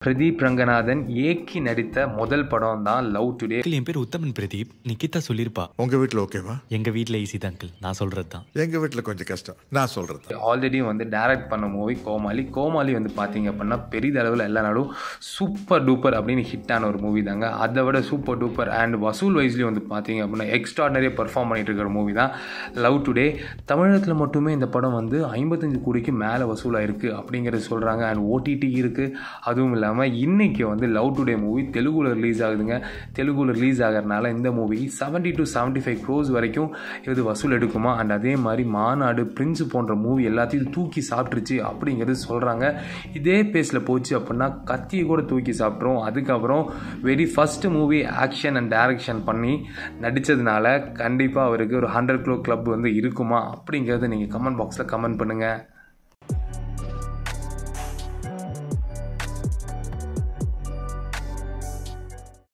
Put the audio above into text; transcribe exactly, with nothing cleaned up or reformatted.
பிரதீப் ரங்கநாதன் இயக்கி நடித்த முதல் படம் தான் லவ் டுடே. என் பேர் உத்தமன் பிரதீப். நிக்கிதா சொல்லிருப்பா. உங்க வீட்டில் ஓகேவா? எங்க வீட்டில் ஈஸி தான் அங்கிள், நான் சொல்றது தான். எங்க வீட்டில் கொஞ்சம் கஷ்டம், நான் சொல்றது. ஆல்ரெடி வந்து டைரக்ட் பண்ண மூவி கோமாளி. கோமாளி வந்து பார்த்தீங்க அப்படின்னா பெரிதளவில் எல்லா நாடும் சூப்பர் டூப்பர் அப்படின்னு ஹிட்டான ஒரு மூவி தாங்க. அதை விட சூப்பர் டூப்பர் அண்ட் வசூல் வைஸ்லேயும் வந்து பார்த்தீங்க அப்படின்னா எக்ஸ்ட்ராடனரியாக பர்ஃபார்ம் பண்ணிட்டு இருக்கிற மூவி தான் லவ் டுடே. தமிழகத்தில் மட்டுமே இந்த படம் வந்து ஐம்பத்தஞ்சு கோடிக்கு மேலே வசூலாயிருக்கு அப்படிங்கிறது சொல்கிறாங்க. அண்ட் ஓடிடி இருக்குது. அதுவும் இல்லாமல் இன்னைக்கு வந்து லவ் டுடே மூவி தெலுங்குல ரிலீஸ் ஆகுதுங்க. தெலுங்குல ரிலீஸ் ஆகிறதுனால இந்த movie seventy two seventy five crores வரைக்கும் இது வசூல் எடுக்குமா. அண்ட் அதே மாதிரி மாநாடு, பிரின்ஸ் போன்ற மூவி எல்லாத்தையும் தூக்கி சாப்பிட்டுருச்சு அப்படிங்கிறது சொல்கிறாங்க. இதே பேஸில் போச்சு அப்படின்னா கத்தியை கூட தூக்கி சாப்பிட்றோம். அதுக்கப்புறம் very first movie action and direction பண்ணி நடித்ததுனால கண்டிப்பாக அவருக்கு ஒரு ஹண்ட்ரட் க்ரோ கிளப் வந்து இருக்குமா அப்படிங்கிறத நீங்கள் கமெண்ட் பாக்ஸில் கமெண்ட் பண்ணுங்கள்.